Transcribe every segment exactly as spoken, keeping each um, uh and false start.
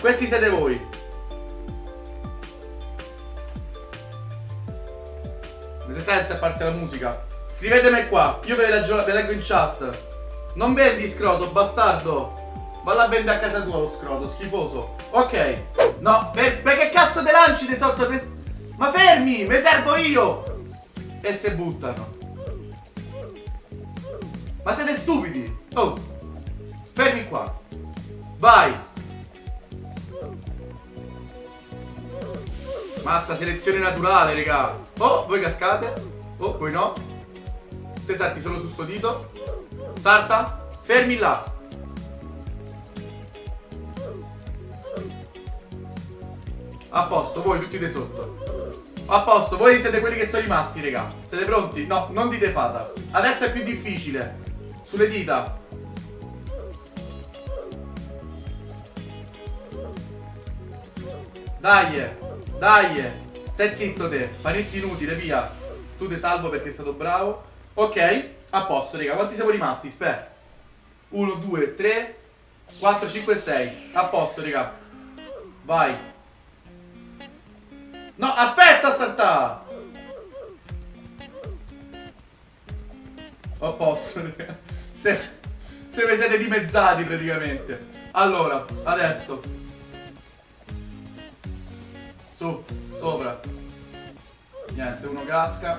Questi siete voi. Mi si sente a parte la musica? Scrivetemi qua, io ve le, ve leggo in chat. Non vendi scroto, bastardo. Valla a vendere a casa tua lo scroto, schifoso. Ok. No, per, perché cazzo te lanci di sotto? Ma fermi, mi servo io. E se buttano. Ma siete stupidi. Oh. Fermi qua. Vai. Mazza, selezione naturale, raga. Oh, voi cascate. Oh, voi no. Te salti solo su sto dito. Salta. Fermi là. A posto, voi tutti di sotto. A posto, voi siete quelli che sono rimasti, raga. Siete pronti? No, non dite fata. Adesso è più difficile. Sulle dita. Dai. Dai. Stai zitto te. Panetti inutile, via. Tu te salvo perché sei stato bravo. Ok, a posto, raga. Quanti siamo rimasti? Aspetta. uno, due, tre, quattro, cinque, sei. A posto, raga. Vai. No, aspetta a saltare. A posto, raga. Se, se vi siete dimezzati praticamente. Allora, adesso. Su, sopra. Niente, uno casca.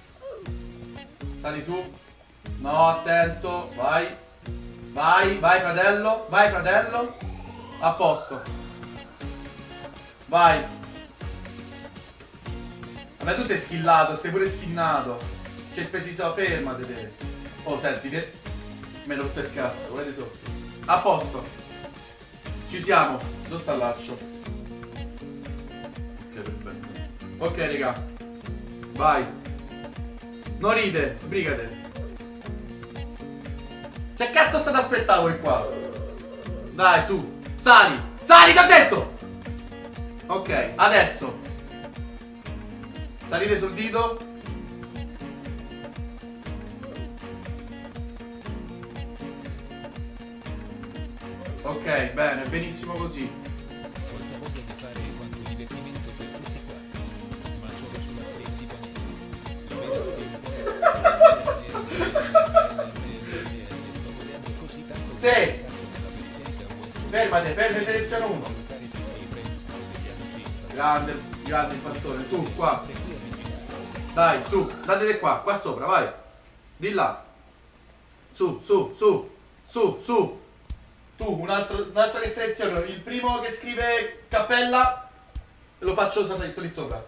Sali su. No, attento. Vai. Vai, vai fratello. Vai fratello. A posto. Vai. Vabbè, tu sei skillato, stai pure sfinnato. C'è spesi so, fermate te. Oh, senti, te. Me l'ho rotto il cazzo, volete sotto. A posto. Ci siamo. Dove sta il laccio? Ok, perfetto. Ok, raga. Vai. Non ride, sbrigate. Che cazzo state aspettando voi qua? Dai, su. Sali. Sali, ti ho detto. Ok, adesso. Salite sul dito. Ok, bene, benissimo così. Te. Fermate, fermi, seleziono uno. Grande, grande il fattore. Tu, qua. Dai, su, datete qua, qua sopra, vai. Di là. Su, su, su, su, su. Tu, un altro, un altro che seleziono. Il primo che scrive cappella lo faccio sto lì sopra.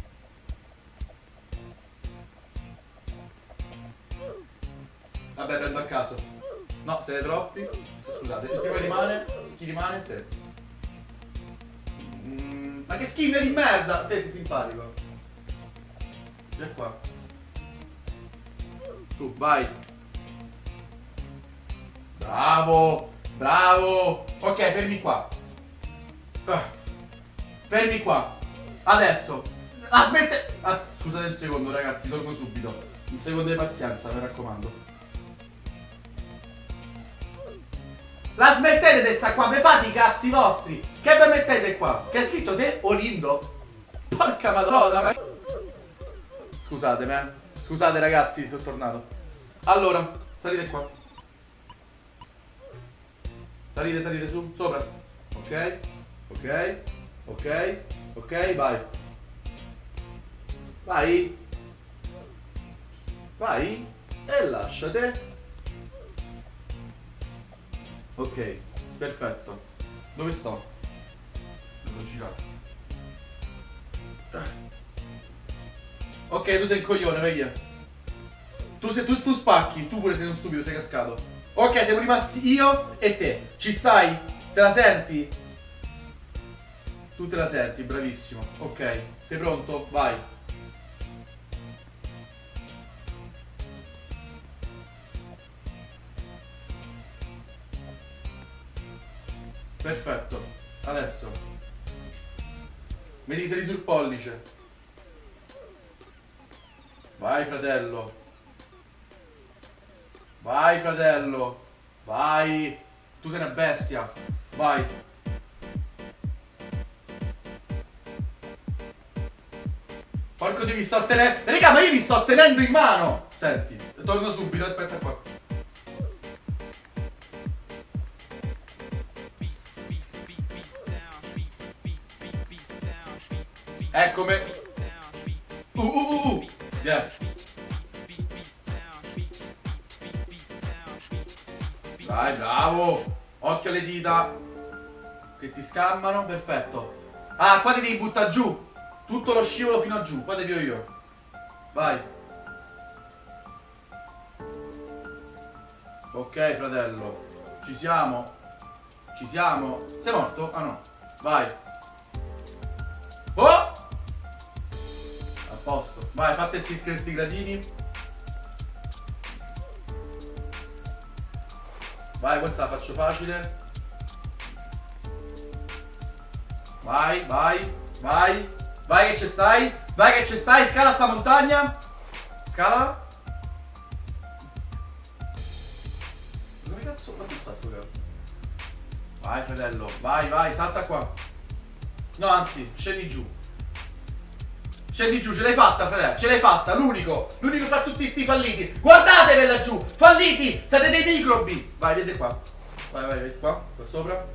Vabbè, prendo a caso. No, siete troppi. Scusate, il primo rimane. Chi rimane? Te. Mm, ma che schifo di merda! Te sei simpatico. Vieni qua. Tu, vai. Bravo. Bravo. Ok, fermi qua. uh. Fermi qua. Adesso. Ah, smette. Ah, scusate un secondo, ragazzi, torno subito. Un secondo di pazienza, mi raccomando. La smettete di sta qua, mi fate i cazzi vostri. Che vi mettete qua? Che hai scritto te Olindo? Porca madonna. Scusatemi, eh. Scusate ragazzi, sono tornato. Allora, salite qua. Salite, salite su, sopra. Ok, ok, ok, ok, vai. Vai. Vai. E lasciate. Ok, perfetto. Dove sto? Devo girare. Ok, tu sei il coglione, vedi? Tu, sei, tu, tu spacchi, tu pure sei uno stupido, sei cascato. Ok, siamo rimasti io e te. Ci stai? Te la senti? Tu te la senti, bravissimo. Ok, sei pronto? Vai. Perfetto. Adesso mi risali sul pollice. Vai fratello. Vai fratello. Vai. Tu sei una bestia. Vai. Porco Dio, vi sto tenendo. Raga, ma io vi sto tenendo in mano. Senti, torno subito, aspetta qua. Eccomi. Uh uh uh uh. Yeah. Dai, bravo. Occhio alle dita che ti scammano, perfetto. Ah, qua ti devi buttare giù. Tutto lo scivolo fino a giù, qua devi io. Vai. Ok, fratello. Ci siamo. Ci siamo. Sei morto? Ah no. Vai. Oh! A posto. Vai, fate sti, sti gradini. Vai, questa la faccio facile. Vai, vai, vai. Vai che ci stai. Vai che ci stai. Scala sta montagna. Scala. Dove cazzo? Ma che sta sto cazzo? Vai, fratello. Vai, vai, salta qua. No, anzi, scendi giù. Scendi giù, ce l'hai fatta, fratello. Ce l'hai fatta, l'unico. L'unico fra tutti sti falliti. Guardatevela laggiù. Falliti. Siete dei microbi. Vai, vedete qua. Vai, vai, vedete qua. Qua sopra.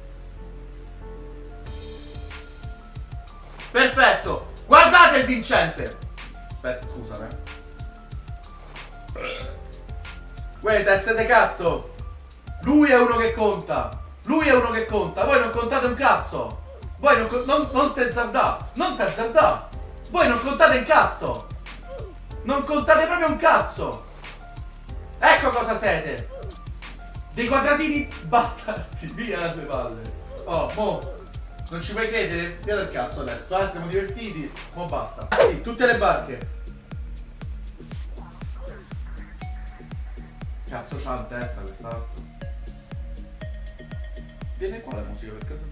Perfetto. Guardate il vincente. Aspetta, scusa, eh. Uè, teste de cazzo. Lui è uno che conta. Lui è uno che conta. Voi non contate un cazzo. Voi non, non, non te zardà. Non te zardà. Voi non contate un cazzo. Non contate proprio un cazzo. Ecco cosa siete. Dei quadratini bastardi. Via dalle palle. Oh, mo. Non ci puoi credere? Via dal cazzo adesso, eh? Siamo divertiti. Mo basta. Ah, sì, tutte le barche. Cazzo c'ha in testa quest'altro. Viene qua la musica per caso.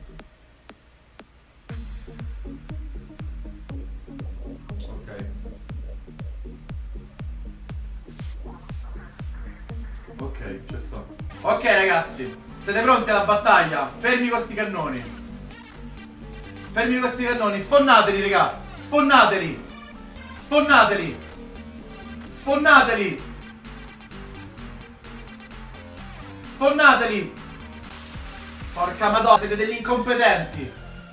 Ok, ci sto. Ok ragazzi, siete pronti alla battaglia? Fermi con sti cannoni. Fermi con sti cannoni, sfonnateli raga. Sfonnateli. Sfonnateli. Sfonnateli. Sfonnateli. Porca madonna, siete degli incompetenti.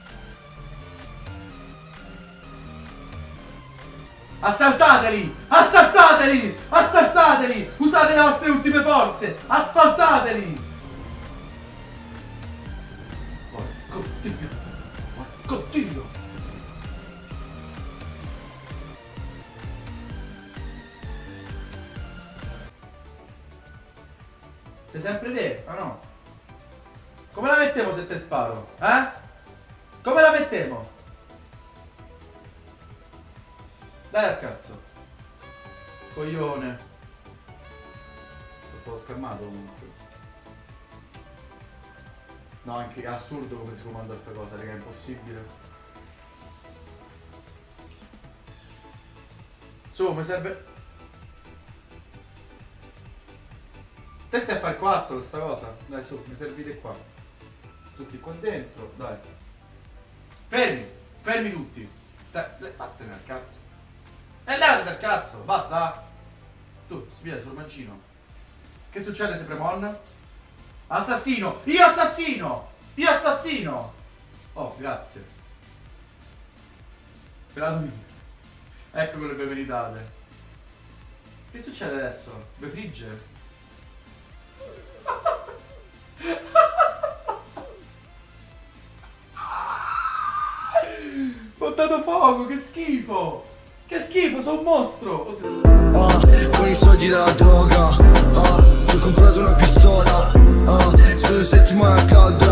Assaltateli! Assaltateli! Assaltateli! Usate le vostre ultime forze! Asfaltateli! Porco Dio! Porco Dio! Sei sempre te? Ah no? Come la mettiamo se te sparo? Eh? Come la mettiamo? Dai al cazzo. Coglione. Stavo schermato comunque. No, anche è assurdo come si comanda sta cosa, raga, è impossibile. Su, mi serve. Te stai a fare quattro questa cosa? Dai su, mi servite qua. Tutti qua dentro, dai. Fermi, fermi tutti. Dai, vattene al cazzo. E levati dal cazzo, basta. Tu, spia sul mancino. Che succede se premon? Assassino! Io assassino! Io assassino! Oh, grazie. Grazie. Ecco quello che meritate. Che succede adesso? Due frigge? Ho dato fuoco, che schifo! Che schifo, sono un mostro! Ah, con i soldi della droga, ah, ci ho comprato una pistola, ah, sono settimane a caldo.